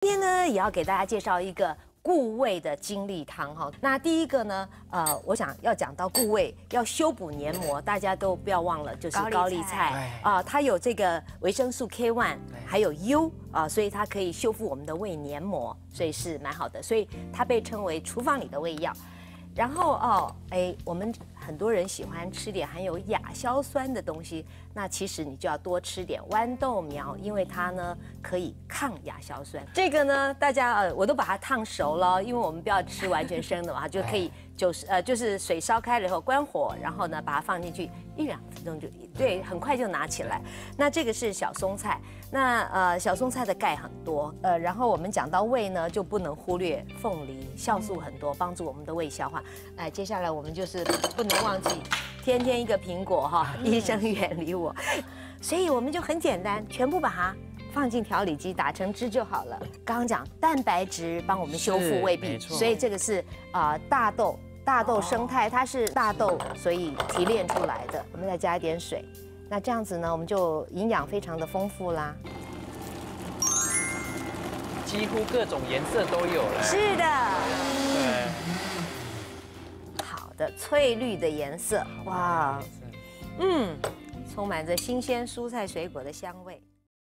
今天呢，也要给大家介绍一个固胃的精力汤哈。那第一个呢，我想要讲到固胃，要修补黏膜，大家都不要忘了，就是高丽菜啊，它有这个维生素 K1，还有 U 啊，所以它可以修复我们的胃黏膜，所以是蛮好的。所以它被称为厨房里的胃药。然后我们很多人喜欢吃点含有亚硝酸的东西，那其实你就要多吃点豌豆苗，因为它呢可以抗亚硝酸。这个呢，大家我都把它烫熟了，因为我们不要吃完全生的嘛，就可以就是水烧开了以后关火，然后呢把它放进去1-2分钟就对，很快就拿起来。那这个是小松菜，那小松菜的钙很多，然后我们讲到胃呢，就不能忽略凤梨，酵素很多，帮助我们的胃消化。接下来我们就是不能忘记天天一个苹果哈，医生远离我。所以我们就很简单，全部把它放进调理机打成汁就好了。刚刚讲蛋白质帮我们修复胃壁，所以这个是大豆生态，它是大豆所以提炼出来的。我们再加一点水，那这样子呢，我们就营养非常的丰富啦。 几乎各种颜色都有了。 是的。 对。 好的，翠绿的颜色，哇，充满着新鲜蔬菜水果的香味。